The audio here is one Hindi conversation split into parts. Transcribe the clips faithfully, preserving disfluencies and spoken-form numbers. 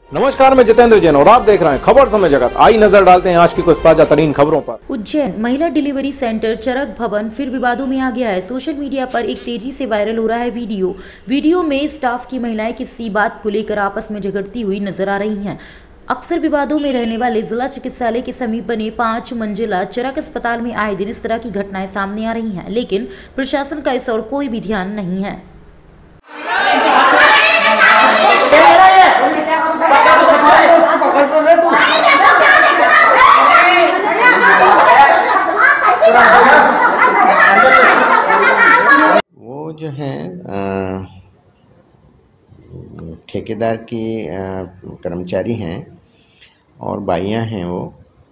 नमस्कार, मैं जितेंद्र जैन और आप देख रहे हैं खबर समय जगत। आई नजर डालते हैं आज की कुछ ताजा तरीन खबरों पर। उज्जैन महिला डिलीवरी सेंटर चरक भवन फिर विवादों में आ गया है। सोशल मीडिया पर एक तेजी से वायरल हो रहा है वीडियो वीडियो में स्टाफ की महिलाएं किसी बात को लेकर आपस में झगड़ती हुई नजर आ रही हैं। अक्सर विवादों में रहने वाले जिला चिकित्सालय के समीप बने पांच मंजिला चरक अस्पताल में आए दिन इस तरह की घटनाएं सामने आ रही हैं, लेकिन प्रशासन का इस ओर कोई भी ध्यान नहीं है। वो जो है ठेकेदार की कर्मचारी हैं और बाइयाँ हैं, वो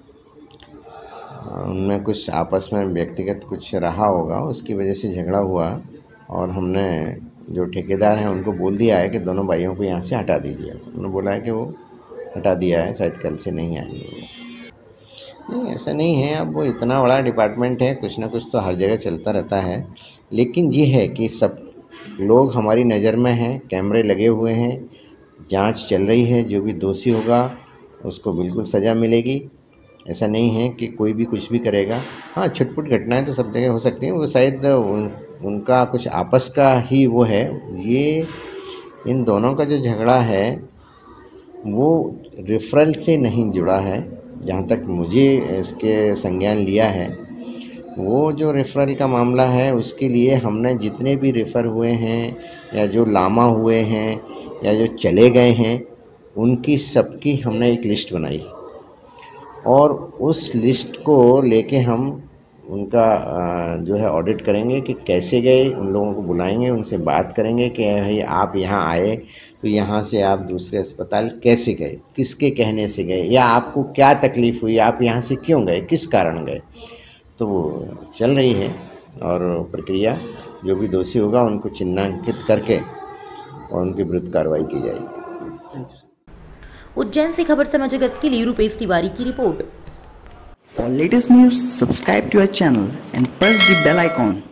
उनमें कुछ आपस में व्यक्तिगत कुछ रहा होगा, उसकी वजह से झगड़ा हुआ और हमने जो ठेकेदार हैं उनको बोल दिया है कि दोनों भाइयों को यहाँ से हटा दीजिए। उन्होंने बोला है कि वो हटा दिया है, शायद कल से नहीं आएंगे। नहीं, ऐसा नहीं है। अब वो इतना बड़ा डिपार्टमेंट है, कुछ ना कुछ तो हर जगह चलता रहता है। लेकिन ये है कि सब लोग हमारी नज़र में हैं, कैमरे लगे हुए हैं, जांच चल रही है। जो भी दोषी होगा उसको बिल्कुल सज़ा मिलेगी। ऐसा नहीं है कि कोई भी कुछ भी करेगा। हाँ, छुटपुट घटनाएं तो सब जगह हो सकती हैं। वो शायद उन, उनका कुछ आपस का ही वो है। ये इन दोनों का जो झगड़ा है वो रेफरल से नहीं जुड़ा है, जहाँ तक मुझे इसके संज्ञान लिया है। वो जो रेफरल का मामला है उसके लिए हमने जितने भी रेफ़र हुए हैं या जो लामा हुए हैं या जो चले गए हैं, उनकी सबकी हमने एक लिस्ट बनाई और उस लिस्ट को लेके हम उनका जो है ऑडिट करेंगे कि कैसे गए। उन लोगों को बुलाएंगे, उनसे बात करेंगे कि भाई आप यहाँ आए तो यहाँ से आप दूसरे अस्पताल कैसे गए, किसके कहने से गए, या आपको क्या तकलीफ़ हुई, आप यहाँ से क्यों गए, किस कारण गए। तो वो चल रही है और प्रक्रिया, जो भी दोषी होगा उनको चिन्हांकित करके और उनके विरुद्ध कार्रवाई की जाएगी। उज्जैन से खबर समय जगत के लिए रूपेश तिवारी की रिपोर्ट। For latest news, subscribe to our channel and press the bell icon.